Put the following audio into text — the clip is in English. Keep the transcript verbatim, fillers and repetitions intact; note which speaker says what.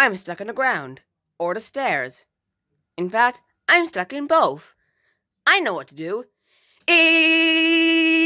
Speaker 1: I'm stuck in the ground, or the stairs. In fact, I'm stuck in both. I know what to do. E